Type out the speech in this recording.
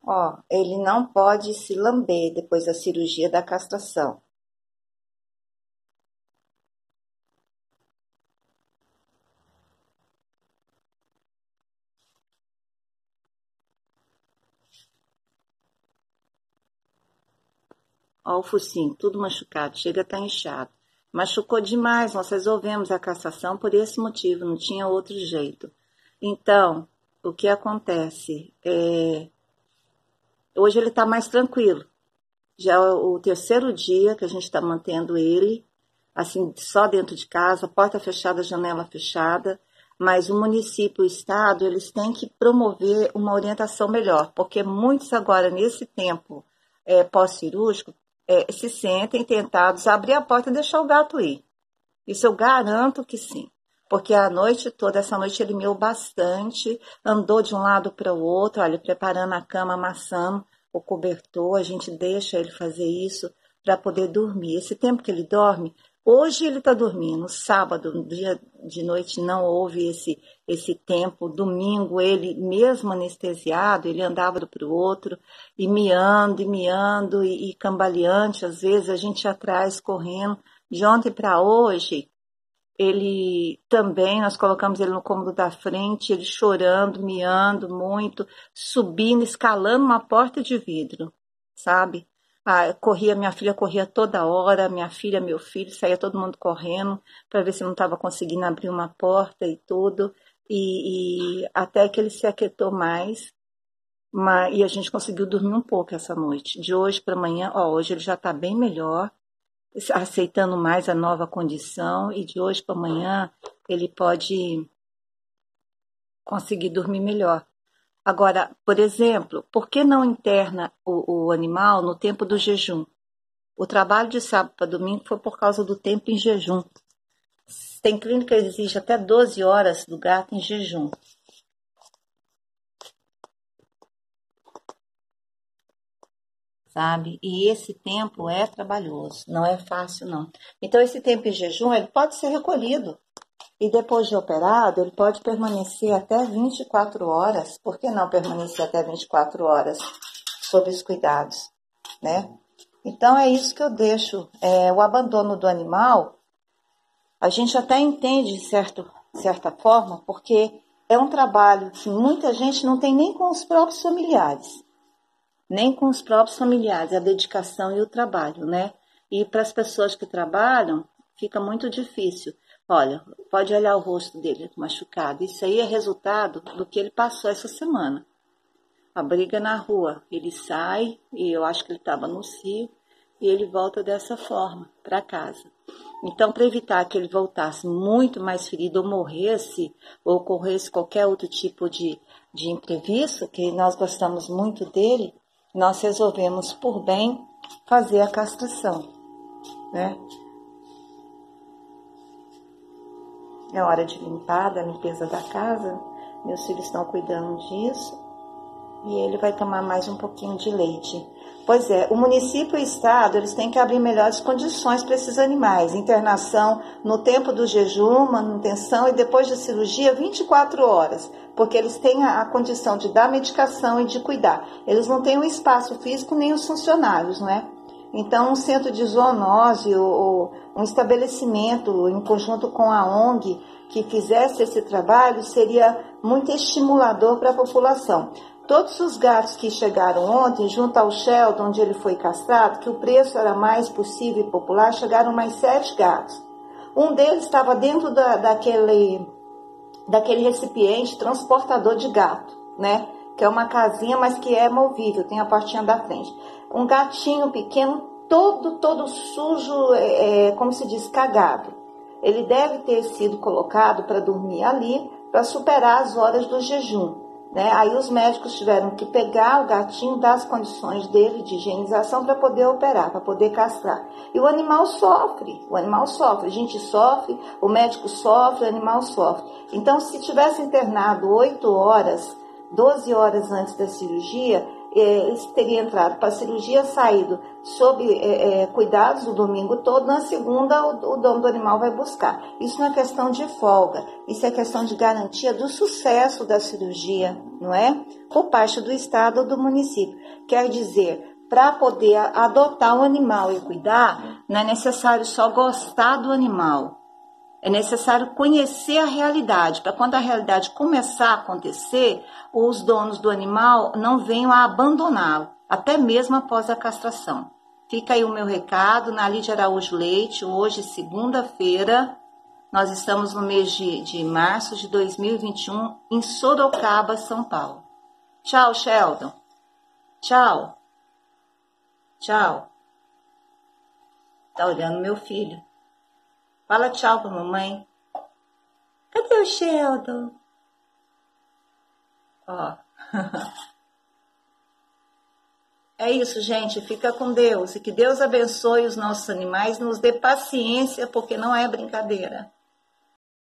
Ó, ele não pode se lamber depois da cirurgia da castração. Ó, o focinho, tudo machucado, chega a estar inchado. Machucou demais, nós resolvemos a castração por esse motivo, não tinha outro jeito. Então, o que acontece? Hoje ele está mais tranquilo. Já é o terceiro dia que a gente está mantendo ele, assim, só dentro de casa, porta fechada, janela fechada, mas o município e o estado, eles têm que promover uma orientação melhor, porque muitos agora, nesse tempo pós-cirúrgico, se sentem tentados a abrir a porta e deixar o gato ir. Isso eu garanto que sim. Porque a noite toda, essa noite ele miou bastante, andou de um lado para o outro, olha, preparando a cama, amassando o cobertor, a gente deixa ele fazer isso para poder dormir. Esse tempo que ele dorme, hoje ele está dormindo, sábado, dia de noite não houve esse tempo, domingo ele, mesmo anestesiado, ele andava para o outro, e miando, e cambaleante, às vezes a gente atrás correndo, de ontem para hoje, ele também, nós colocamos ele no cômodo da frente, ele chorando, miando muito, subindo, escalando uma porta de vidro, sabe? Minha filha corria toda hora, minha filha, meu filho, saía todo mundo correndo para ver se não estava conseguindo abrir uma porta e tudo, e até que ele se aquietou mais, e a gente conseguiu dormir um pouco essa noite. De hoje para amanhã, hoje ele já está bem melhor, aceitando mais a nova condição, e de hoje para amanhã ele pode conseguir dormir melhor. Agora, por exemplo, por que não interna o animal no tempo do jejum? O trabalho de sábado para domingo foi por causa do tempo em jejum. Tem clínica que exige até 12 horas do gato em jejum. Sabe? E esse tempo é trabalhoso, não é fácil não. Então esse tempo em jejum, ele pode ser recolhido e depois de operado, ele pode permanecer até 24 horas. Por que não permanecer até 24 horas sob os cuidados, né? Então é isso que eu deixo. O abandono do animal, a gente até entende de certa forma, porque é um trabalho que muita gente não tem nem com os próprios familiares. Nem com os próprios familiares, a dedicação e o trabalho, né? E para as pessoas que trabalham, fica muito difícil. Olha, pode olhar o rosto dele machucado. Isso aí é resultado do que ele passou essa semana. A briga na rua. Ele sai, e eu acho que ele estava no cio, e ele volta dessa forma para casa. Então, para evitar que ele voltasse muito mais ferido ou morresse, ou ocorresse qualquer outro tipo de imprevisto, que nós gostamos muito dele, nós resolvemos, por bem, fazer a castração, né? É hora de limpar, da limpeza da casa. Meus filhos estão cuidando disso. E ele vai tomar mais um pouquinho de leite. Pois é, o município e o estado, eles têm que abrir melhores condições para esses animais. Internação no tempo do jejum, manutenção e depois da cirurgia, 24 horas. Porque eles têm a condição de dar medicação e de cuidar. Eles não têm o espaço físico nem os funcionários, não é? Então, um centro de zoonose ou um estabelecimento em conjunto com a ONG que fizesse esse trabalho seria muito estimulador para a população. Todos os gatos que chegaram ontem, junto ao Sheldon, onde ele foi castrado, que o preço era mais possível e popular, chegaram mais 7 gatos. Um deles estava dentro daquele recipiente transportador de gato, né? Que é uma casinha, mas que é movível, tem a portinha da frente. Um gatinho pequeno, todo sujo, como se diz, cagado. Ele deve ter sido colocado para dormir ali, para superar as horas do jejum, né? Aí os médicos tiveram que pegar o gatinho, dar as condições dele de higienização para poder operar, para poder castrar. E o animal sofre, a gente sofre, o médico sofre, o animal sofre. Então, se tivesse internado 8 horas, 12 horas antes da cirurgia, eles teriam entrado para a cirurgia, saído sob cuidados o domingo todo, na segunda o dono do animal vai buscar. Isso não é questão de folga, isso é questão de garantia do sucesso da cirurgia, não é? Por parte do Estado ou do município. Quer dizer, para poder adotar um animal e cuidar, não é necessário só gostar do animal. É necessário conhecer a realidade, para quando a realidade começar a acontecer, os donos do animal não venham a abandoná-lo, até mesmo após a castração. Fica aí o meu recado, na Lídia Araújo Leite, hoje, segunda-feira, nós estamos no mês de março de 2021, em Sorocaba, São Paulo. Tchau, Sheldon. Tchau. Tchau. Tá olhando meu filho. Fala tchau pra mamãe. Cadê o Sheldon? Ó. É isso, gente. Fica com Deus. E que Deus abençoe os nossos animais, nos dê paciência, porque não é brincadeira.